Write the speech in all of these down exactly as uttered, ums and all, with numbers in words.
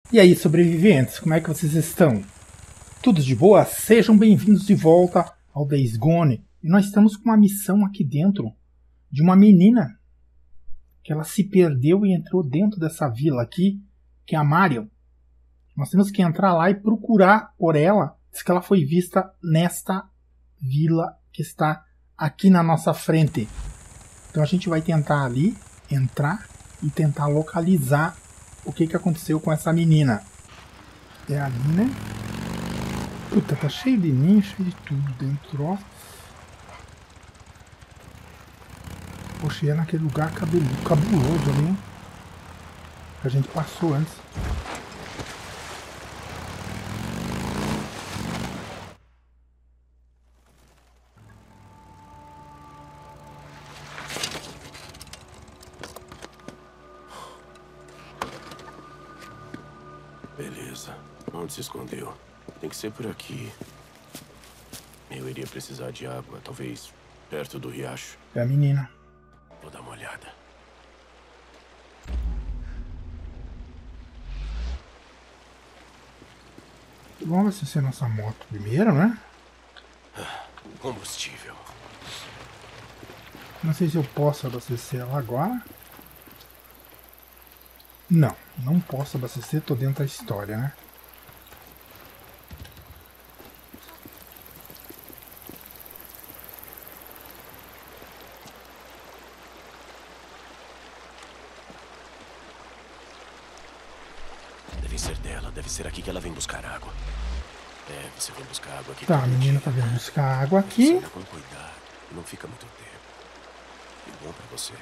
E aí, sobreviventes, como é que vocês estão? Tudo de boa? Sejam bem-vindos de volta ao Days Gone. E nós estamos com uma missão aqui dentro de uma menina que ela se perdeu e entrou dentro dessa vila aqui, que é a Marion. Nós temos que entrar lá e procurar por ela. Diz que ela foi vista nesta vila que está aqui na nossa frente. Então a gente vai tentar ali entrar e tentar localizar o que, que aconteceu com essa menina. É ali, né? Puta, tá cheio de ninho, cheio de tudo dentro, ó. Poxa, é naquele lugar cabeludo, cabuloso ali, hein? Que a gente passou antes. Beleza. Onde se escondeu? Tem que ser por aqui. Eu iria precisar de água, talvez perto do riacho. É a menina. Vou dar uma olhada. Vamos abastecer nossa moto primeiro, né? Combustível. Não sei se eu posso abastecer ela agora. Não, não posso abastecer, tô dentro da história, né? Deve ser dela, deve ser aqui que ela vem buscar água. É, você vem buscar água aqui. Tá, a todo menina dia. tá vindo buscar água Você aqui. anda com cuidado, não fica muito tempo. Que bom pra você.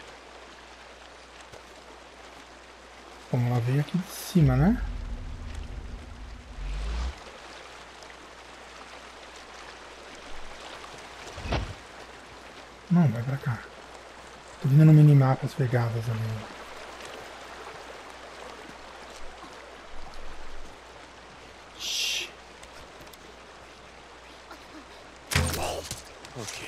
Como ela veio aqui de cima, né? Não, vai pra cá. Tô vendo no minimapa as pegadas ali. Shhh. Ok.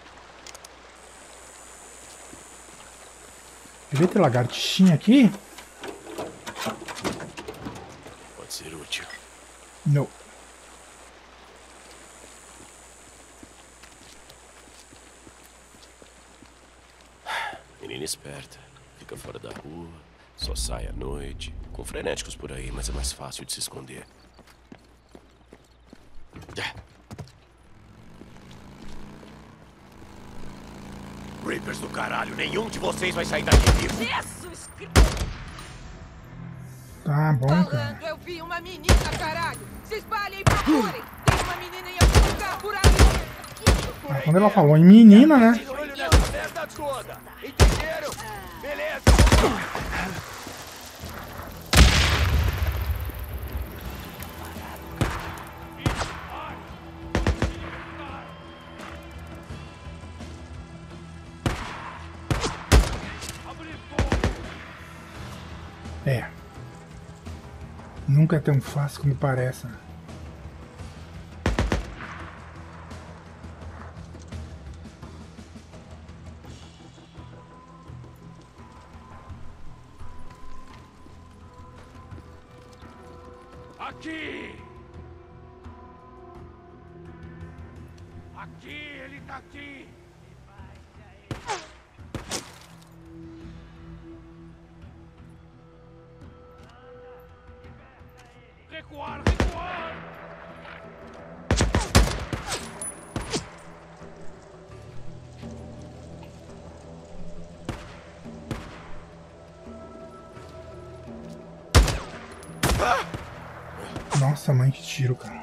Devia ter lagartixinha aqui? Pode ser útil. Não. Menina esperta. Fica fora da rua, só sai à noite. Com frenéticos por aí, mas é mais fácil de se esconder. Reapers do caralho, nenhum de vocês vai sair daqui vivo. Jesus Cristo! Tá bom, Falando, cara. eu vi uma menina, caralho! Se espalhem e procurem! Tem uma menina em algum lugar por aí! Ah, quando ela falou em menina, né? De olho nessa merda toda. Entenderam? Beleza. É. Nunca é tão fácil como parece. Aqui! Aqui, ele tá aqui! Recuar, recuar! Nossa, mãe, que tiro, cara.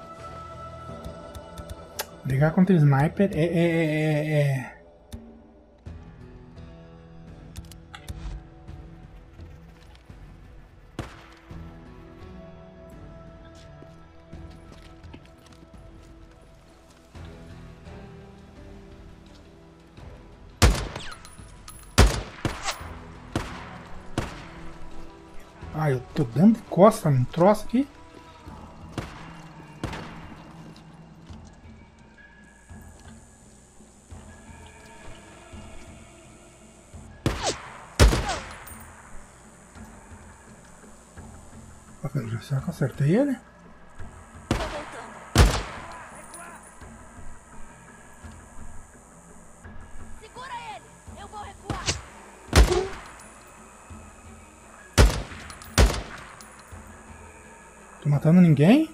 Brigar contra sniper é... é, é, é... Ah, eu tô dando costa num troço aqui. Será que eu acertei ele? Tô voltando. Segura ele! Eu vou recuar. Tô matando ninguém?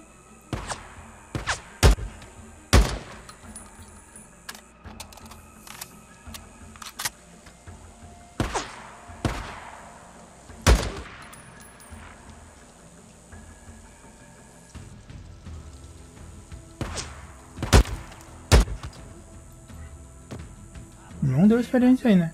Não deu experiência aí, né?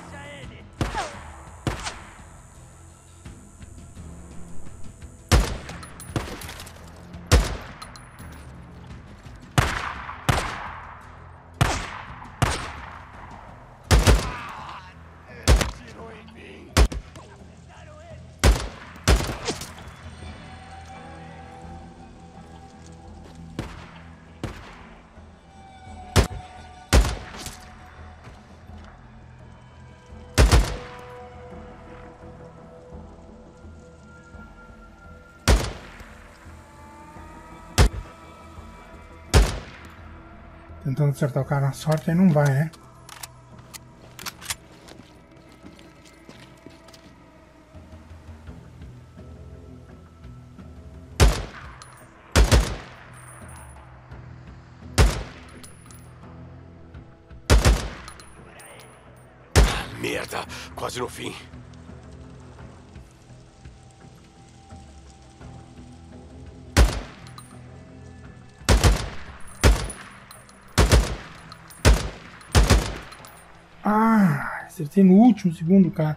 Tentando acertar o cara na sorte, aí não vai, né? Merda, quase no fim. Ah, acertei no último segundo, cara.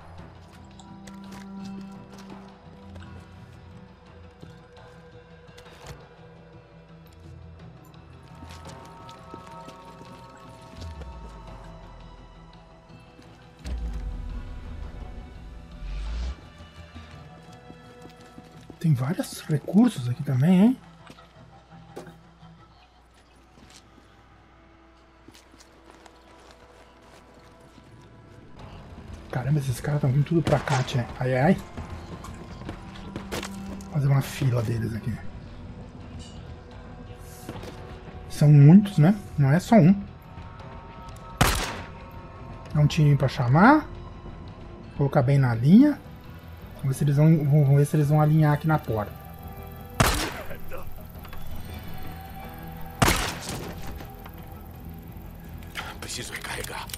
Tem vários recursos aqui também, hein? Caramba, esses caras estão vindo tudo pra cá, tia. Ai, ai. Vou fazer uma fila deles aqui. São muitos, né? Não é só um. Dá um tirinho pra chamar. Vou colocar bem na linha. Vamos ver se eles vão, vamos ver se eles vão alinhar aqui na porta. Preciso recarregar.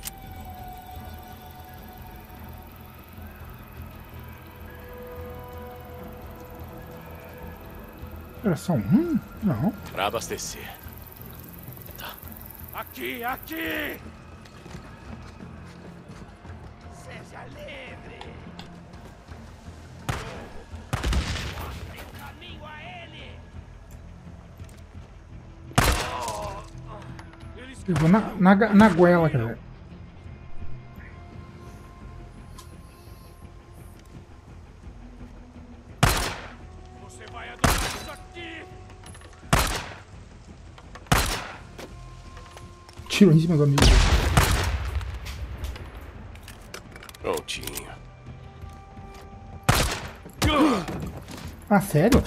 Era só um? Não. Pra abastecer. Tá. Aqui, aqui! Seja livre! Mostrem o caminho a ele! Eles Eu vou na, na, na goela, cara. Você vai adorar isso aqui! Tiro em cima do amigo. Prontinho. Ah, sério?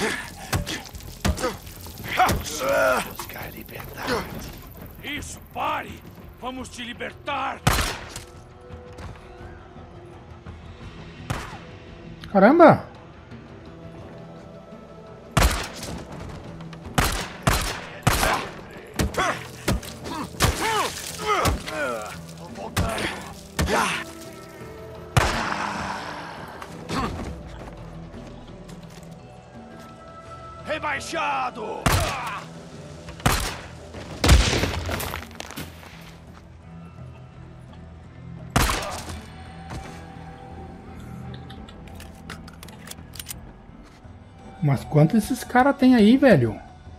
Buscar liberdade. Isso, pare! Vamos te libertar! Caramba! Tô voltando! Rebaixado! Mas quanto esses caras tem aí, velho?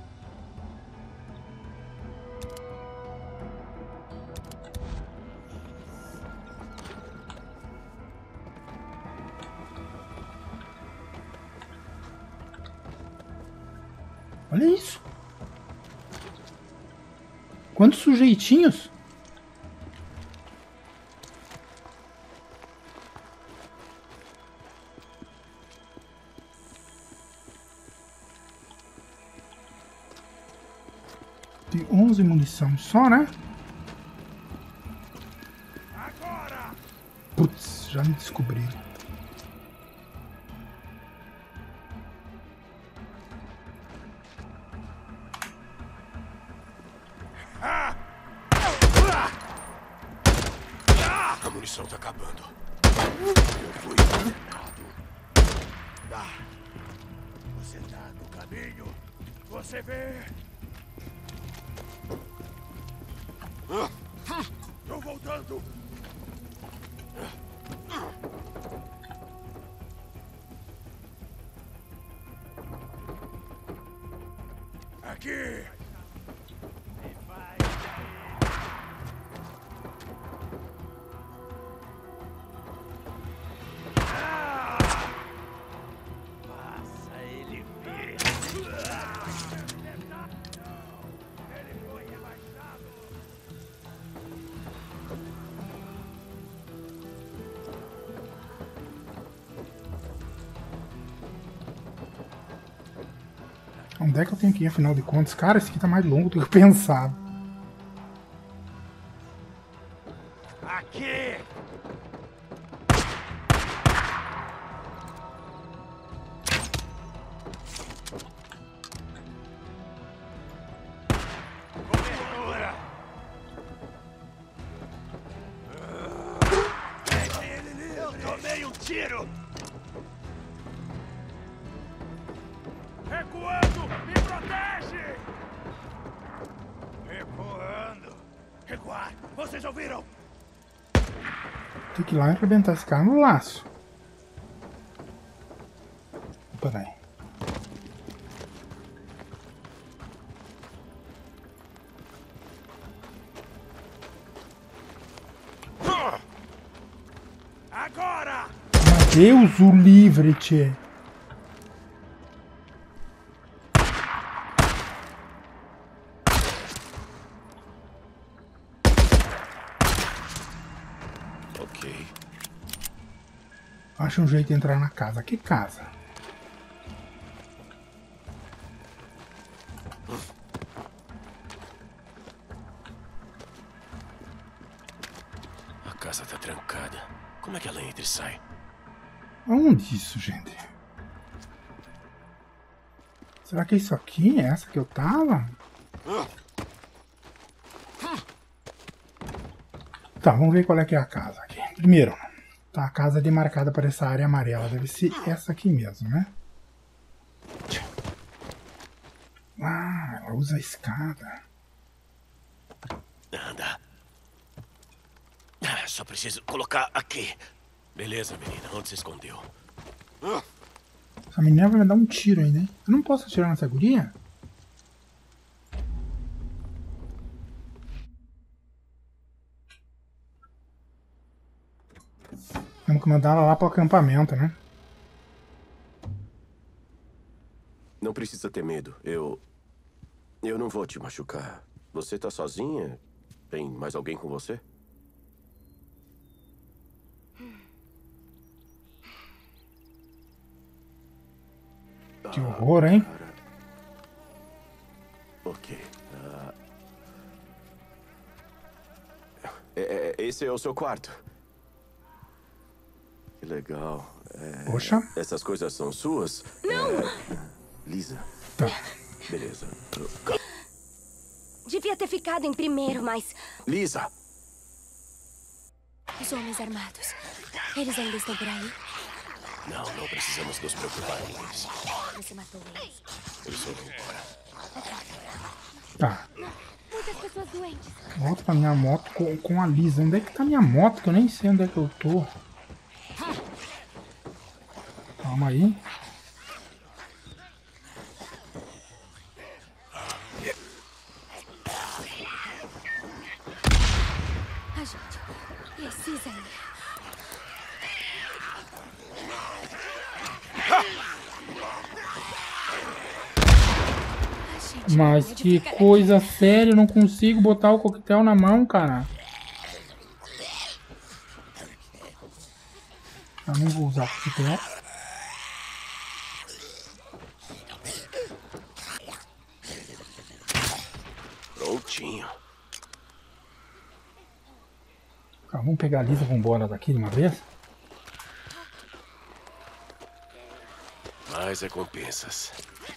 Olha isso. Quantos sujeitinhos? Tem onze munição só, né? Agora! Putz, já me descobriram. A munição tá acabando. Eu fui errado. Ah, você tá no caminho. Você vê. Tô voltando. Aqui. Onde é que eu tenho que ir, afinal de contas? Cara, esse aqui tá mais longo do que eu pensava. Aqui. Cobertura. Eu tomei um tiro. Recuando! Me protege! Recuando! Recuar! Vocês ouviram? Tem que ir lá e arrebentar esse cara no laço. Peraí. Agora! Deus o livre, tchê. Ok. Acha um jeito de entrar na casa. Que casa? A casa tá trancada. Como é que ela entra e sai? Onde isso, gente? Será que é isso aqui? É essa que eu tava? Tá, vamos ver qual é que é a casa aqui. Primeiro, tá a casa demarcada para essa área amarela. Deve ser essa aqui mesmo, né? Ah, ela usa a escada. Anda. Ah, só preciso colocar aqui. Beleza, menina. Onde se escondeu? Essa menina vai me dar um tiro ainda, hein? Eu não posso atirar nessa guria? Temos que mandar ela lá pro acampamento, né? Não precisa ter medo. Eu... Eu não vou te machucar. Você tá sozinha? Tem mais alguém com você? Que horror, hein? Ok. Ah. É, é, esse é o seu quarto. Que legal. É, Poxa. Essas coisas são suas? Não! É, Lisa. Tá. Beleza. Devia ter ficado em primeiro, mas... Lisa! Os homens armados. Eles ainda estão por aí? Não, não precisamos nos preocupar com isso. Você matou eles. Eu só vou embora. Tá. Muitas pessoas doentes. Volto pra minha moto com, com a Lisa. Onde é que tá minha moto? Que eu nem sei onde é que eu tô. Calma aí. A gente precisa ir. Mas que coisa séria, eu não consigo botar o coquetel na mão, cara. Eu não vou usar o coquetel. vamos pegar a Lisa e vamos embora daqui de uma vez. Mais recompensas.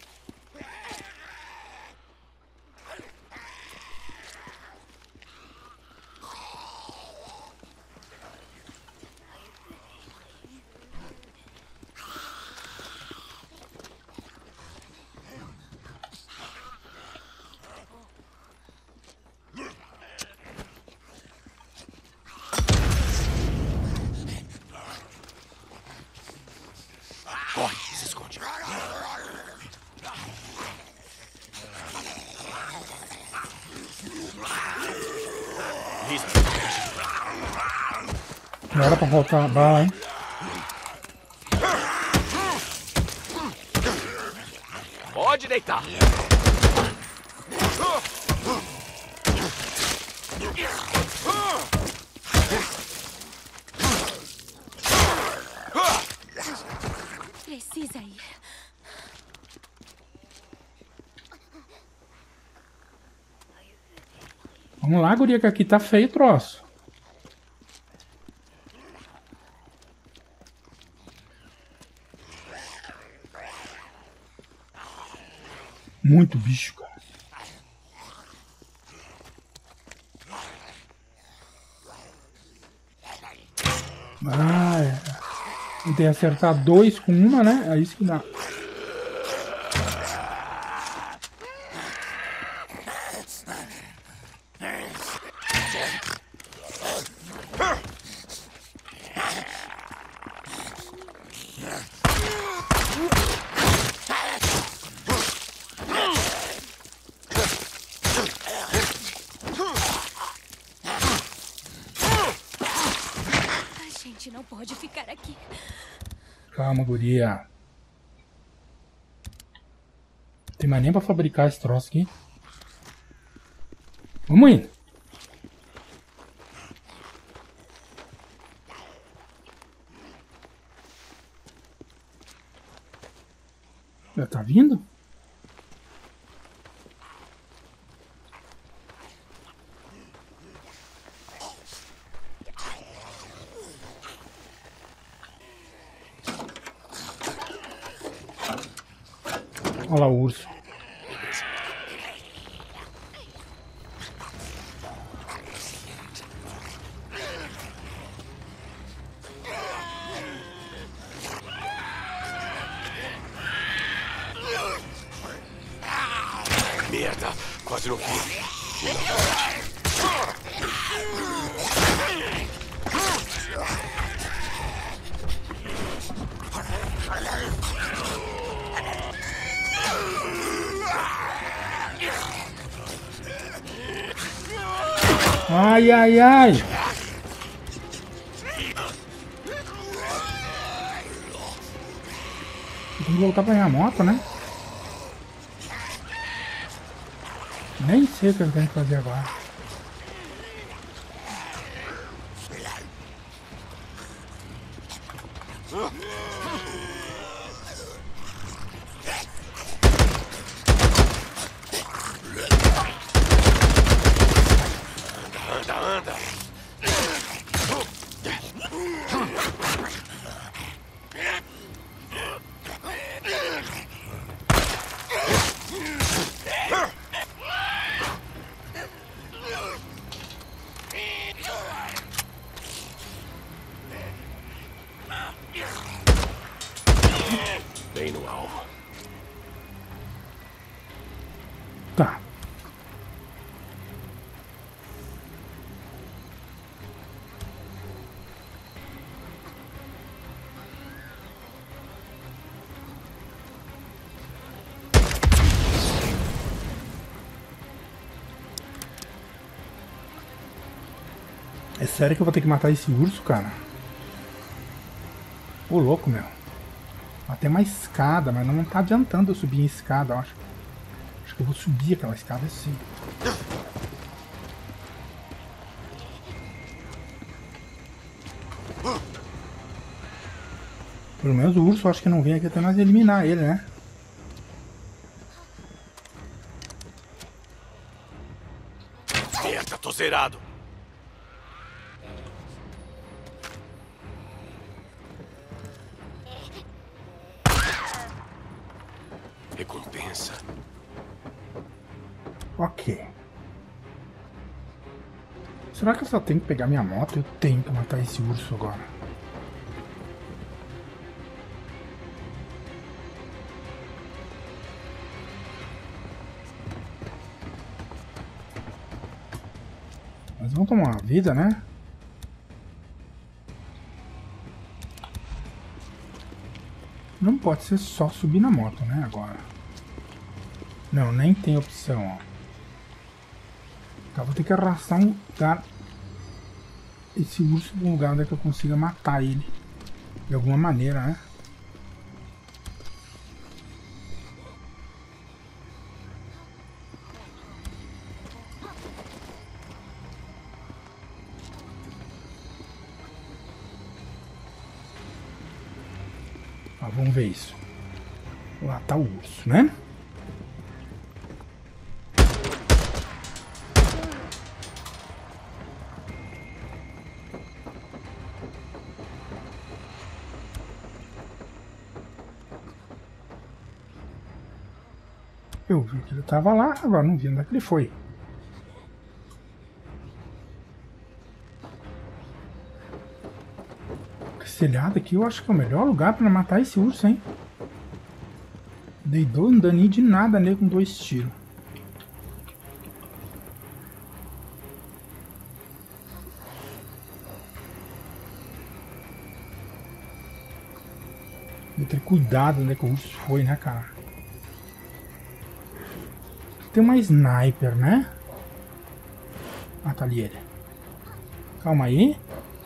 Corre, se esconde. Lisa. Não era pra voltar a bala, hein? Pode deitar. Precisa ir. Vamos lá, guria, que aqui tá feio o troço. Muito bicho, cara. Ah, é. Tentei acertar dois com uma, né? É isso que dá. A gente não pode ficar aqui. Calma, guria. Não tem mais nem pra fabricar esse troço aqui. Vamos indo. Já tá vindo? Olha lá o urso. Merda, quase não vi. Ai, ai, ai. Tem que voltar pra minha moto, né? Nem sei o que eu tenho que fazer agora. Anda, anda. Bem no alvo. Tá. É sério que eu vou ter que matar esse urso, cara? Ô, louco, meu. Até uma escada, mas não tá adiantando eu subir em escada, eu acho. Acho que eu vou subir aquela escada assim. Pelo menos o urso eu acho que não vem aqui até nós eliminar ele, né? Merda, tô zerado. Recompensa. Ok. Será que eu só tenho que pegar minha moto? Eu tenho que matar esse urso agora. Mas vamos tomar uma vida, né? Não pode ser só subir na moto, né? Agora. Não, nem tem opção, ó. Tá, vou ter que arrastar um lugar. Esse urso para um lugar onde é que eu consiga matar ele. De alguma maneira, né? Ah, vamos ver isso. Lá tá o urso, né? Eu vi que ele tava lá, agora não vi onde é que ele foi. Esse telhado aqui eu acho que é o melhor lugar para matar esse urso, hein? Dei dois daninho de nada nele com dois tiros. Vou ter cuidado onde é que o urso foi, né, cara? Tem uma sniper, né? Ah, tá ali ele. Calma aí.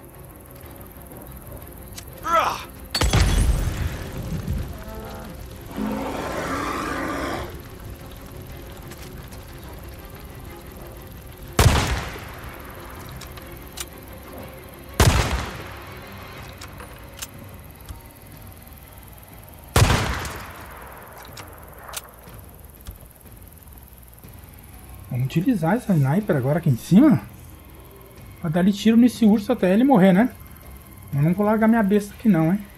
Vamos utilizar essa sniper agora aqui em cima. Pra dar tiro nesse urso até ele morrer, né? Mas não vou largar minha besta aqui não, hein?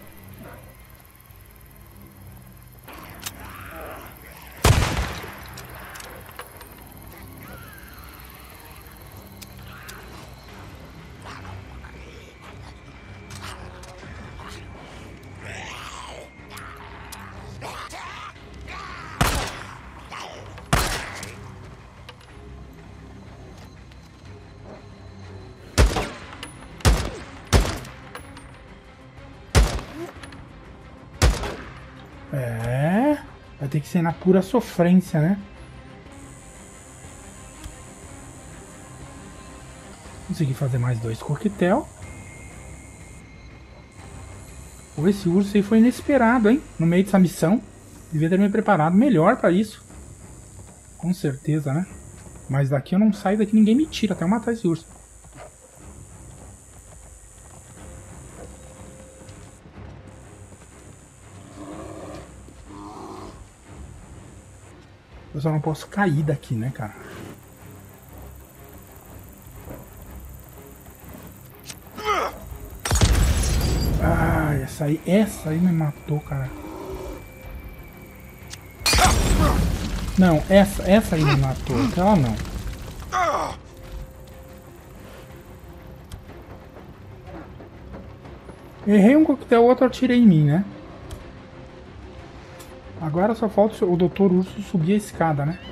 É, vai ter que ser na pura sofrência, né? Consegui fazer mais dois coquetel. Pô, esse urso aí foi inesperado, hein? No meio dessa missão. Devia ter me preparado melhor para isso. Com certeza, né? Mas daqui eu não saio, daqui ninguém me tira até eu matar esse urso. Eu só não posso cair daqui, né, cara? Ah, essa aí, essa aí me matou, cara. Não, essa, essa aí me matou, aquela não. Errei um coquetel, o outro eu atirei em mim, né? Agora só falta o doutor Urso subir a escada, né?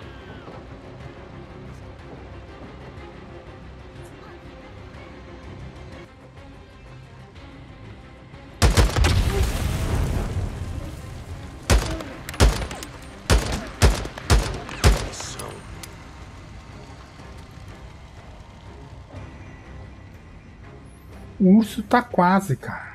O urso tá quase, cara.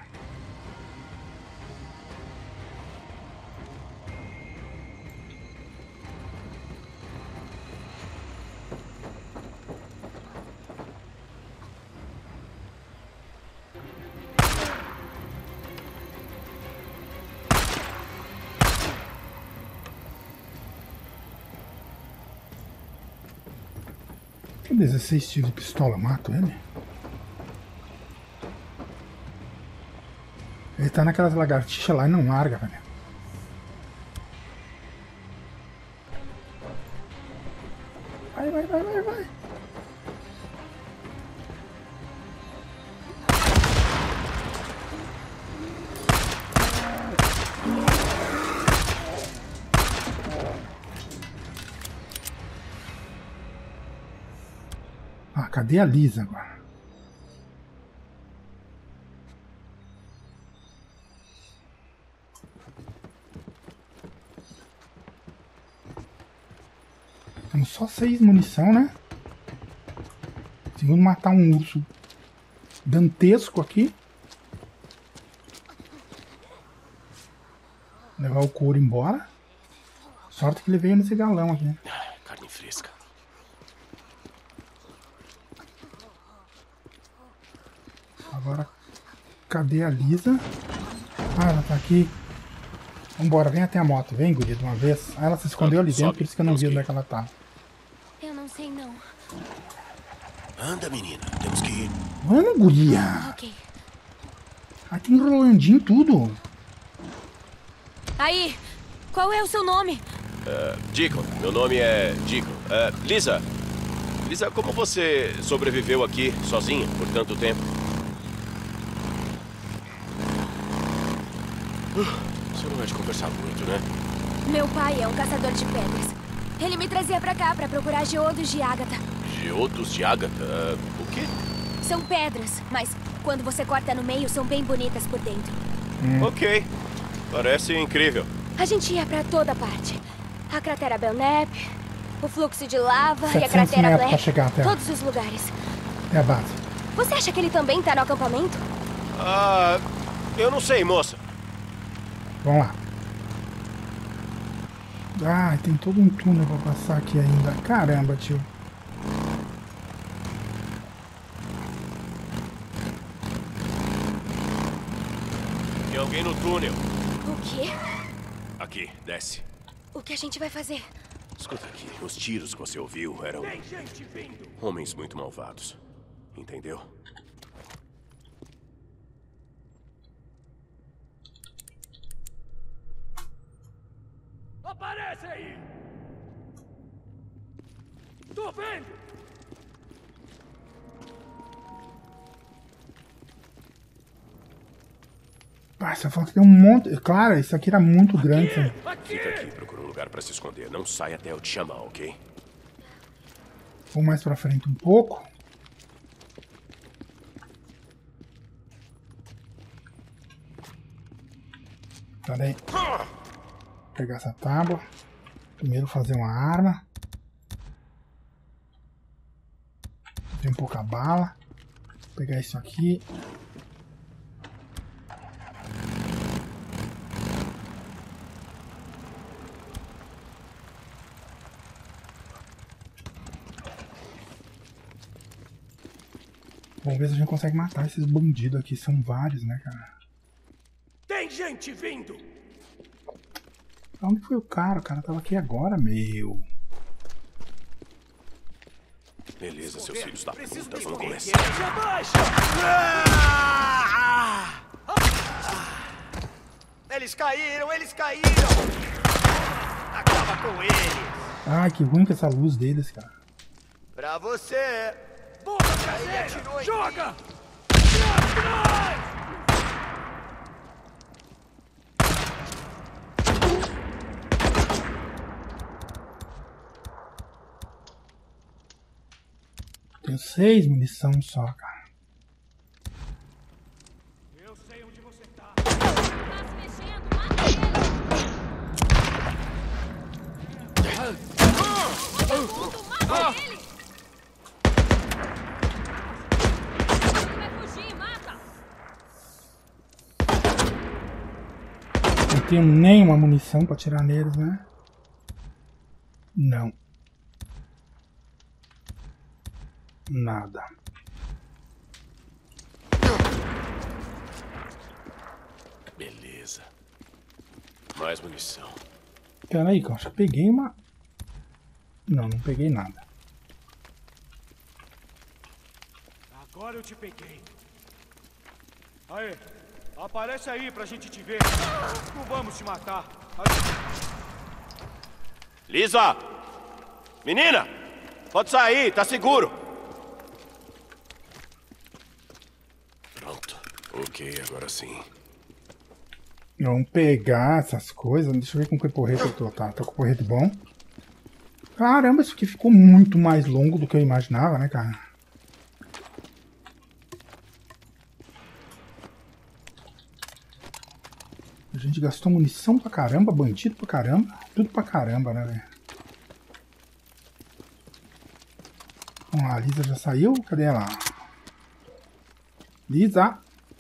Tem dezesseis tiros de pistola, mato ele. Ele tá naquelas lagartixas lá e não larga, velho. Vai, vai, vai, vai, vai. Ah, cadê a Lisa agora? Temos só seis munição, né? Segundo matar um urso dantesco aqui. Levar o couro embora. Sorte que ele veio nesse galão aqui, né? Carne fresca. Agora, cadê a Lisa? Ah, ela tá aqui. Vambora, vem até a moto. Vem, guria, de uma vez. Ah, ela se escondeu ali dentro, por isso que eu não vi onde é que ela tá. Eu não sei, não. Anda, menina. Temos que ir. Vamos, guria. Ok. Ah, tem Rolandinho tudo. Aí, qual é o seu nome? Uh, Deacon. Meu nome é Deacon. Uh, Lisa. Lisa, como você sobreviveu aqui, sozinha, por tanto tempo? Uh, você não vai de conversar muito, né? Meu pai é um caçador de pedras. Ele me trazia pra cá pra procurar geodos de ágata. Geodos de ágata? Uh, o quê? São pedras, mas quando você corta no meio, são bem bonitas por dentro. Hum. Ok. Parece incrível. A gente ia pra toda parte. A cratera Belknap, o fluxo de lava e a cratera metros pra Black. chegar até, Todos os lugares. é a base. Você acha que ele também tá no acampamento? Ah, eu não sei, moça. Vamos lá. Ah, tem todo um túnel pra passar aqui ainda. Caramba, tio. Tem alguém no túnel. O quê? Aqui, desce. O que a gente vai fazer? Escuta aqui, os tiros que você ouviu eram homens muito malvados. Entendeu? Aparece aí! Tô vendo! Ah, essa foto tem um monte. Claro, isso aqui era muito grande. Né? Fica aqui, procura um lugar pra se esconder. Não sai até eu te chamar, ok? Vou mais pra frente um pouco. Pera aí. Vou pegar essa tábua. Primeiro fazer uma arma. Tem pouca bala. Vou pegar isso aqui. Vamos ver se a gente consegue matar esses bandidos aqui. São vários, né, cara? Tem gente vindo! Onde foi o cara? O cara tava aqui agora, meu. Beleza, seus filhos da puta, vamos começar. Se abaixa! Eles caíram, eles caíram! Acaba com eles! Ai, que ruim com essa luz deles, cara. Pra você! Boa, Ele atirou em joga! mim. Atrás! Tenho seis munição só, cara. Eu sei onde você tá. Tá se mexendo, mata ele! Mata ele! Ele vai fugir, mata! Não tenho nenhuma munição pra atirar neles, né? Não. Nada. Beleza. Mais munição. Pera aí, cara. Já peguei uma... Não, não peguei nada. Agora eu te peguei. Aí, aparece aí pra gente te ver. Não vamos te matar. Lisa! Menina! Pode sair, tá seguro. Pronto. Ok, agora sim. Vamos pegar essas coisas. Deixa eu ver com que porrete eu tô. Tá, tô com o porrete bom. Caramba, isso aqui ficou muito mais longo do que eu imaginava, né, cara? A gente gastou munição pra caramba, bandido pra caramba. Tudo pra caramba, né, velho? Vamos lá, a Lisa já saiu? Cadê ela? Lisa!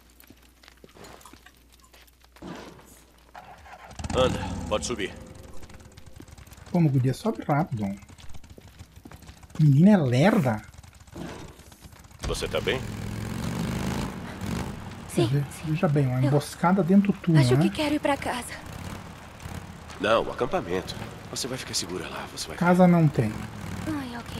Anda, pode subir. Como guria, sobe rápido. Menina é lerda. Você tá bem? Sim, Veja, sim. veja bem, uma Eu emboscada dentro do túnel, Acho né? que quero ir pra casa. Não, o acampamento. Você vai ficar segura lá, você vai... Casa não tem. Ai, ok.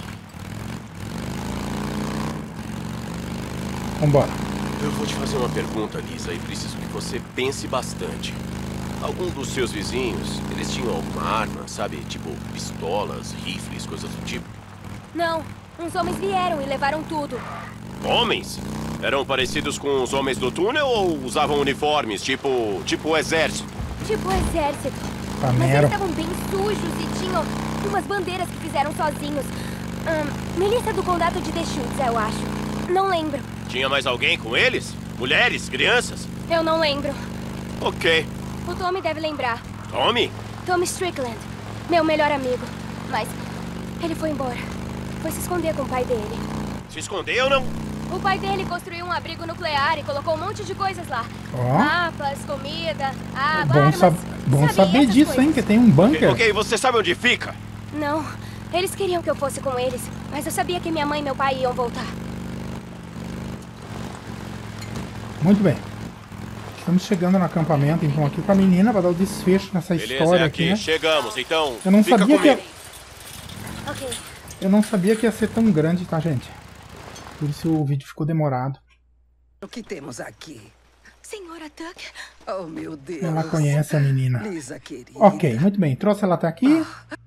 Vambora. Eu vou te fazer uma pergunta, Lisa, e preciso que você pense bastante. Algum dos seus vizinhos, eles tinham alguma arma, sabe? Tipo, pistolas, rifles, coisas do tipo? Não, uns homens vieram e levaram tudo. Homens? Eram parecidos com os homens do túnel ou usavam uniformes, tipo... tipo o exército? Tipo o exército. Tá Mas eles mero. estavam bem sujos e tinham umas bandeiras que fizeram sozinhos. Ahn, milícia do condado de Deschutes, eu acho. Não lembro. Tinha mais alguém com eles? Mulheres? Crianças? Eu não lembro. Ok. O Tommy deve lembrar. Tommy? Tommy Strickland. Meu melhor amigo. Mas ele foi embora. Foi se esconder com o pai dele. Se escondeu, não? O pai dele construiu um abrigo nuclear e colocou um monte de coisas lá. Ó. Mapas, comida, água, Bom, armas, sab bom sabe, saber essas disso, hein? coisas. Que tem um bunker. Ok, você sabe onde fica? Não, eles queriam que eu fosse com eles, mas eu sabia que minha mãe e meu pai iam voltar. Muito bem. Estamos chegando no acampamento, então, aqui com a menina para dar o desfecho nessa Beleza, história é aqui, aqui. né? Chegamos, então Eu não fica sabia que comigo. ia... Ok. Eu não sabia que ia ser tão grande, tá, gente? Por isso o vídeo ficou demorado. O que temos aqui? Senhora Tuck, Oh, meu Deus. Ela conhece a menina. Lisa, querida. Ok, muito bem. Trouxe ela até aqui.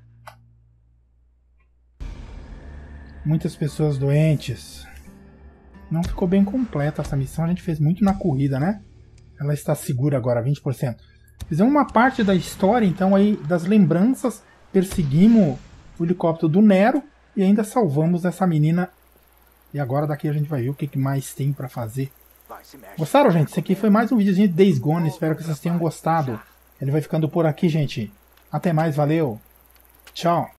Muitas pessoas doentes. Não ficou bem completa essa missão. A gente fez muito na corrida, né? Ela está segura agora, vinte por cento. Fizemos uma parte da história, então, aí, das lembranças. Perseguimos o helicóptero do Nero e ainda salvamos essa menina. E agora daqui a gente vai ver o que mais tem pra fazer. Gostaram, gente? Esse aqui foi mais um videozinho de Days Gone. Espero que vocês tenham gostado. Ele vai ficando por aqui, gente. Até mais, valeu. Tchau.